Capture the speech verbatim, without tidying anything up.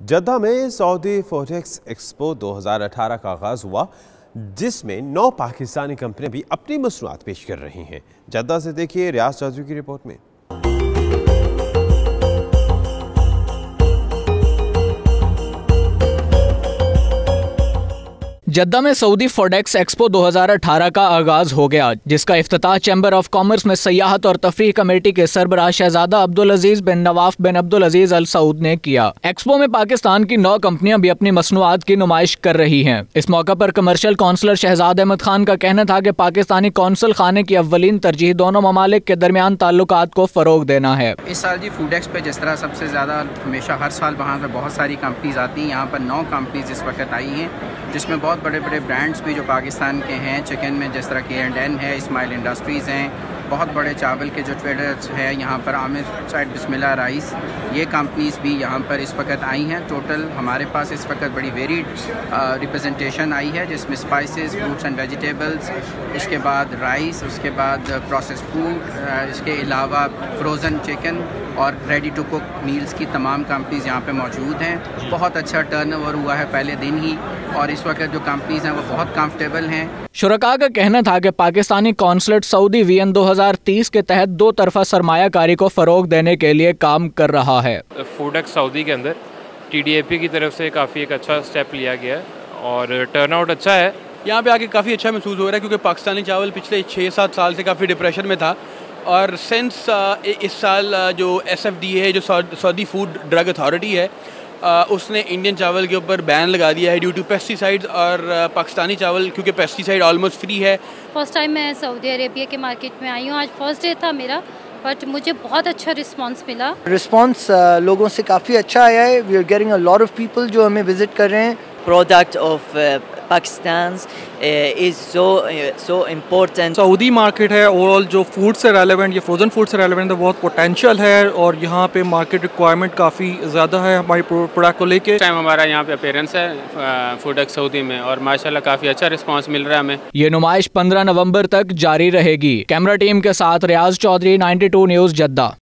जद्दा में Saudi forex expo दो हज़ार अठारह का आगाज हुआ, जिसमें नौ पाकिस्तानी कंपनियां भी अपनी मसनूआत पेश कर रही हैं। जद्दा से देखिए रियाज चाचू की रिपोर्ट में। जद्दा में सऊदी फोरेक्स एक्सपो दो हज़ार अठारह का आगाज हो गया, जिसका इफ्तिताह चैम्बर ऑफ कॉमर्स में सयाहत और तफरीह कमेटी के सरबराह शहजादा अब्दुल अजीज बिन नवाफ बिन अब्दुल अजीज अल सऊद ने किया। एक्सपो में पाकिस्तान की नौ कंपनियां भी अपनी मसनूआत की नुमाइश कर रही हैं। इस मौका पर कमर्शियल काउंसलर शहजाद अहमद खान का कहना था कि पाकिस्तानी कौंसल खाने की अव्वलीन तरजीह दोनों ममालिक के दरमियान ताल्लुकात को फरोग देना है। इस साल जी फूड एक्सपो पे जिस तरह सबसे ज़्यादा हमेशा हर साल वहाँ पर बहुत सारी कंपनीज आती हैं, यहाँ पर नौ कंपनीज इस वक्त आई हैं, जिसमें बहुत बड़े बड़े ब्रांड्स भी जो पाकिस्तान के हैं। चिकन में जिस तरह के एंड एन है, इस्माइल इंडस्ट्रीज़ हैं, बहुत बड़े चावल के जो ट्रेडर्स हैं यहाँ पर आमिर साइड बिस्मिल्लाह राइस, ये कंपनीज़ भी यहाँ पर इस वक्त आई हैं। टोटल हमारे पास इस वक्त बड़ी वेरीड रिप्रेजेंटेशन आई है, जिसमें स्पाइसेस, फ्रूट्स एंड वेजिटेबल्स, इसके बाद राइस, उसके बाद प्रोसेस फूड, इसके अलावा फ्रोज़न चिकन और रेडी टू कुक मील्स की तमाम कंपनीज़ यहाँ पे मौजूद हैं। बहुत अच्छा टर्नओवर हुआ है पहले दिन ही, और इस वक्त जो कंपनीज़ हैं वो बहुत कंफर्टेबल हैं। शुरका का कहना था कि पाकिस्तानी कौंसलेट सऊदी वीएन दो हज़ार तीस के तहत दो तरफा सरमायाकारी को फ़रोग देने के लिए काम कर रहा है। फूड एक्स सऊदी के अंदर टीडीएपी की तरफ से काफ़ी एक अच्छा स्टेप लिया गया है और टर्नआउट अच्छा है। यहाँ पे आके काफ़ी अच्छा महसूस हो रहा है, क्योंकि पाकिस्तानी चावल पिछले छः सात साल से काफ़ी डिप्रेशन में था, और सिंस इस साल जो एस एफ डी ए है, जो सऊदी फूड ड्रग अथॉरिटी है, उसने इंडियन चावल के ऊपर बैन लगा दिया है ड्यू टू पेस्टिसाइड्स, और पाकिस्तानी चावल क्योंकि पेस्टिसाइड ऑलमोस्ट फ्री है। फर्स्ट टाइम मैं सऊदी अरेबिया के मार्केट में आई हूँ, आज फर्स्ट डे था मेरा, बट मुझे बहुत अच्छा रिस्पांस मिला। रिस्पांस लोगों से काफ़ी अच्छा आया है। We are getting a lot of people जो हमें विजिट कर रहे हैं। Product of Pakistan is so so important. Saudi market है ओवरऑल जो फूड से रेलेवेंट, ये फ्रोज़न फूड से रेलेवेंट है, बहुत पोटेंशियल है, और यहाँ पे मार्केट रिक्वायरमेंट काफ़ी ज़्यादा है हमारी प्रोडक्ट को लेके। टाइम हमारा यहाँ पे अपीयरेंस है फूड एक्स सऊदी में, और माशाल्लाह काफ़ी अच्छा रिस्पांस मिल रहा है हमें। ये नुमाइश पंद्रह नवंबर तक जारी रहेगी। कैमरा टीम के साथ Riaz Chaudhry, ninety two news Jeddah.